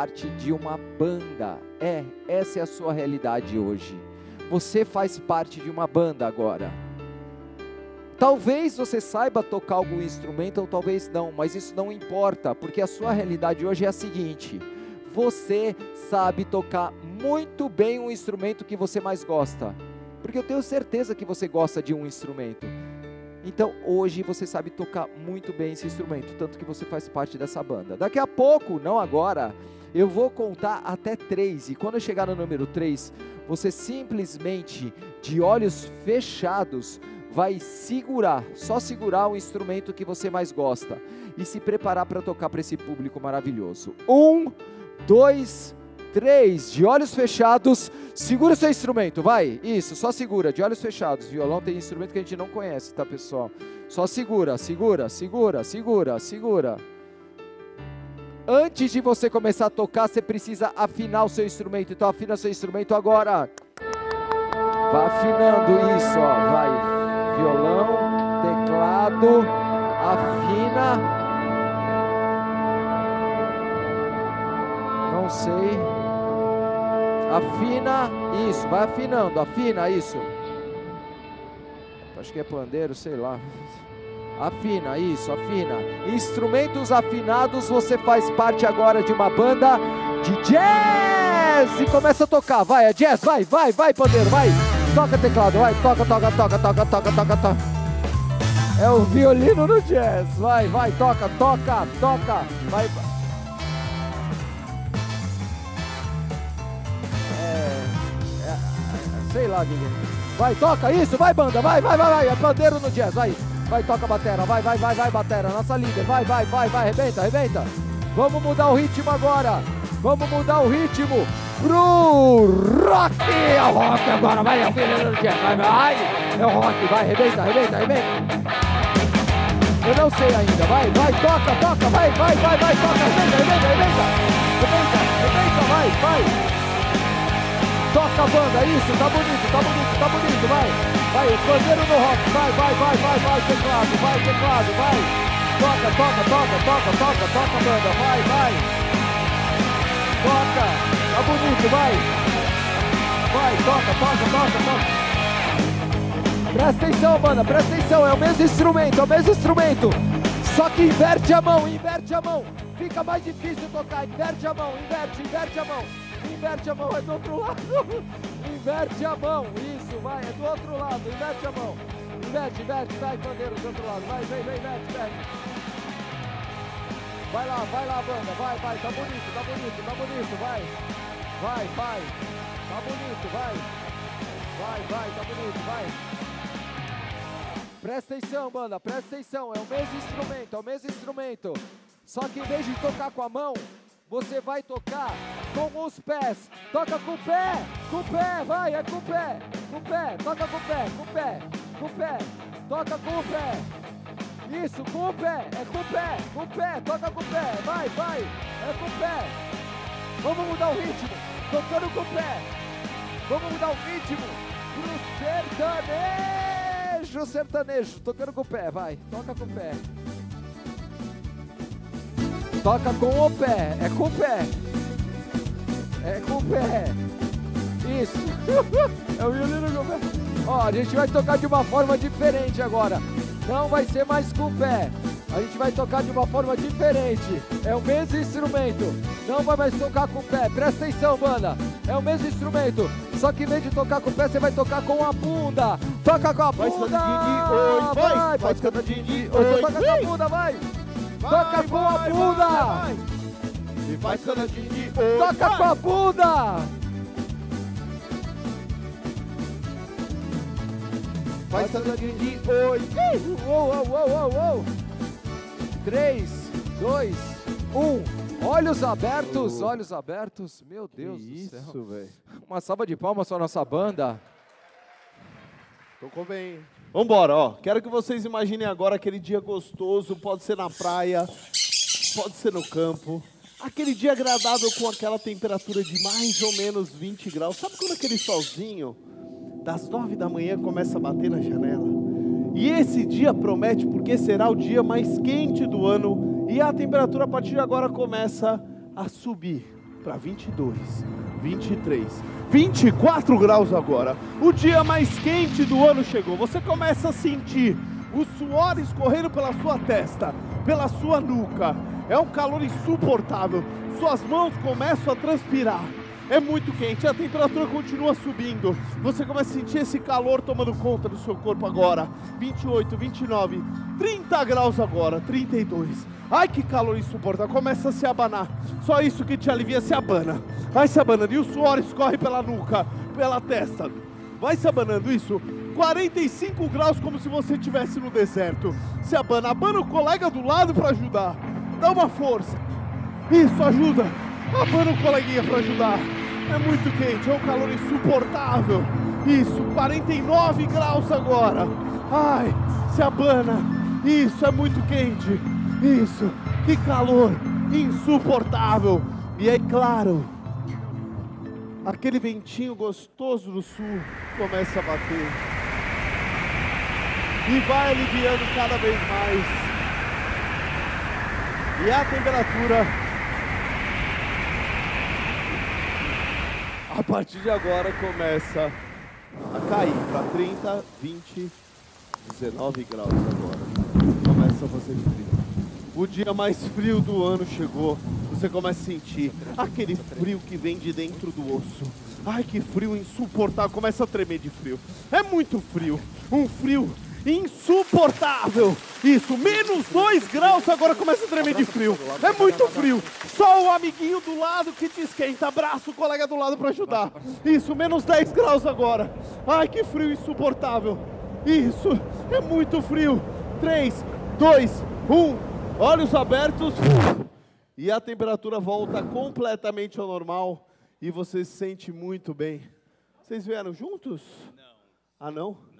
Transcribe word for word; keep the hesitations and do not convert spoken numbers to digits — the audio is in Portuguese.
parte de uma banda. É, essa é a sua realidade hoje. Você faz parte de uma banda agora. Talvez você saiba tocar algum instrumento ou talvez não, mas isso não importa, porque a sua realidade hoje é a seguinte: você sabe tocar muito bem um instrumento que você mais gosta, porque eu tenho certeza que você gosta de um instrumento. Então hoje você sabe tocar muito bem esse instrumento, tanto que você faz parte dessa banda. Daqui a pouco, não agora, eu vou contar até três, e quando eu chegar no número três, você simplesmente, de olhos fechados, vai segurar, só segurar o instrumento que você mais gosta e se preparar para tocar para esse público maravilhoso. Um, dois, três, de olhos fechados, segura o seu instrumento, vai, isso, só segura, de olhos fechados. Violão tem instrumento que a gente não conhece, tá, pessoal? Só segura, segura, segura, segura, segura. Antes de você começar a tocar, você precisa afinar o seu instrumento, então afina o seu instrumento agora. Vai afinando isso, ó, vai. Violão, teclado, afina, não sei, afina, isso, vai afinando, afina isso, acho que é pandeiro, sei lá, afina, isso, afina, instrumentos afinados, você faz parte agora de uma banda de jazz, e começa a tocar, vai, é jazz, vai, vai, vai pandeiro, vai. Toca teclado, vai, toca, toca, toca, toca, toca, toca, toca. É o violino no jazz, vai, vai, toca, toca, toca, vai. É, é, sei lá, Guilherme. Vai, toca, isso, vai banda, vai, vai, vai, vai, é pandeiro no jazz, vai. Vai, toca batera, vai, vai, vai, vai, batera, nossa líder, vai, vai, vai, vai, arrebenta, arrebenta. Vamos mudar o ritmo agora, vamos mudar o ritmo pro rock, é o rock agora, vai, é o violino no jazz, vai, vai, é o rock, vai, arrebenta, arrebenta, arrebenta. Eu não sei ainda, vai, vai, toca, toca, vai, vai, vai, vai, toca, arrebenta, arrebenta, arrebenta, arrebenta, arrebenta, vai, vai. Toca a banda, isso, tá bonito, tá bonito, tá bonito, vai. Vai, o pandeiro no rock, vai, vai, vai, vai, vai, teclado, vai, teclado, vai. Toca, toca, toca, toca, toca, toca a banda, vai, vai. Toca, tá bonito, vai. Vai, toca, toca, toca, toca. Presta atenção, banda, presta atenção, é o mesmo instrumento, é o mesmo instrumento. Só que inverte a mão, inverte a mão. Fica mais difícil tocar, inverte a mão, inverte, inverte a mão. Inverte a mão, é do outro lado. Inverte a mão, isso, vai, é do outro lado, inverte a mão. Inverte, inverte, vai, pandeiro do outro lado, vai, vem, vem, inverte, inverte. Vai lá, vai lá, banda, vai, vai, tá bonito, tá bonito, tá bonito, vai. Vai, vai, tá bonito, vai. Vai, vai, tá bonito, vai. Presta atenção, banda, presta atenção, é o mesmo instrumento, é o mesmo instrumento. Só que em vez de tocar com a mão, você vai tocar com os pés. Toca com o pé, com o pé, vai, é com o pé, com o pé, toca com o pé, com o pé, com o pé, toca com o pé. Isso, com o pé, é com o pé, com o pé, toca com o pé, vai, vai, é com o pé. Vamos mudar o ritmo, tocando com o pé. Vamos mudar o ritmo pro sertanejo, sertanejo, tocando com o pé, vai, toca com o pé. Toca com o pé, é com o pé. É com o pé. Isso. É o violino com o pé. Ó, a gente vai tocar de uma forma diferente agora. Não vai ser mais com o pé. A gente vai tocar de uma forma diferente. É o mesmo instrumento. Não vai mais tocar com o pé. Presta atenção, banda. É o mesmo instrumento. Só que em vez de tocar com o pé, você vai tocar com a bunda. Toca com a bunda. Vai, vai. Faz cantadinho de oi. Toca com a bunda, vai. Toca com a bunda. E faz cantadinho de oi. Toca com a bunda. Faz cantadinho de oi. Uou, uou, uou, uou, uou. três, dois, um. Olhos abertos, oh. olhos abertos. Meu Deus que do isso, céu. Isso, velho. Uma salva de palmas para a nossa banda. Tocou bem. Vambora, ó. Quero que vocês imaginem agora aquele dia gostoso. Pode ser na praia, pode ser no campo. Aquele dia agradável com aquela temperatura de mais ou menos vinte graus. Sabe quando aquele solzinho das nove da manhã começa a bater na janela? E esse dia promete porque será o dia mais quente do ano. E a temperatura a partir de agora começa a subir. para vinte e dois, vinte e três, vinte e quatro graus agora. O dia mais quente do ano chegou. Você começa a sentir o suor escorrendo pela sua testa, pela sua nuca. É um calor insuportável. Suas mãos começam a transpirar. É muito quente, a temperatura continua subindo. Você começa a sentir esse calor tomando conta do seu corpo agora. vinte e oito, vinte e nove, trinta graus agora, trinta e dois. Ai, que calor insuportável, começa a se abanar. Só isso que te alivia, se abana. Vai se abanando, e o suor escorre pela nuca, pela testa. Vai se abanando isso. quarenta e cinco graus, como se você estivesse no deserto. Se abana, abana o colega do lado para ajudar. Dá uma força. Isso, ajuda. Abana o coleguinha para ajudar. É muito quente, é um calor insuportável. Isso, quarenta e nove graus agora. Ai, se abana. Isso, é muito quente. Isso, que calor insuportável. E é claro, aquele ventinho gostoso do sul começa a bater. E vai aliviando cada vez mais. E a temperatura, a partir de agora, começa a cair para trinta, vinte, dezenove graus agora. Começa a fazer frio. O dia mais frio do ano chegou. Você começa a sentir aquele frio que vem de dentro do osso. Ai, que frio insuportável. Começa a tremer de frio. É muito frio. Um frio insuportável. Isso, menos dois graus, agora começa a tremer de frio. É muito frio. Só o amiguinho do lado que te esquenta. Abraça o colega do lado para ajudar. Isso, menos dez graus agora. Ai, que frio insuportável. Isso, é muito frio. três, dois, um. Olhos abertos. E a temperatura volta completamente ao normal. E você se sente muito bem. Vocês vieram juntos? Não. Ah, não?